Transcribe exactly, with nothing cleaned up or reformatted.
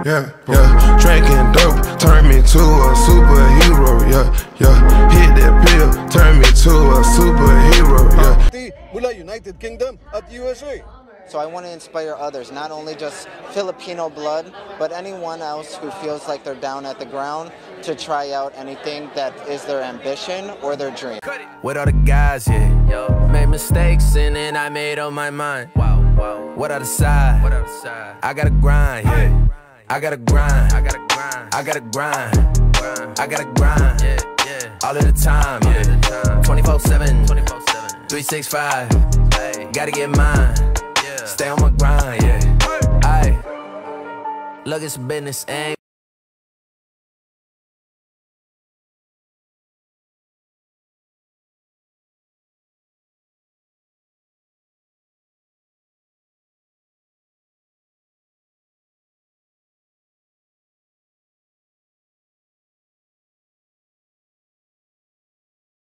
Yeah, yeah, drinking dope, turn me to a superhero. Yeah, yeah, hit that pill, turn me to a superhero. Yeah. We're United Kingdom at U S A. So I want to inspire others, not only just Filipino blood, but anyone else who feels like they're down at the ground to try out anything that is their ambition or their dream. With all the guys, yeah, yo, made mistakes and then I made up my mind. Wow, wow. What other side? What other side? I gotta grind, yeah. I gotta grind. I gotta grind. I gotta grind. I gotta grind. Yeah, yeah. All of the time, yeah. twenty-four seven, three sixty-five. Gotta get mine. Stay on my grind, yeah. Aye. Look, it's business, ain't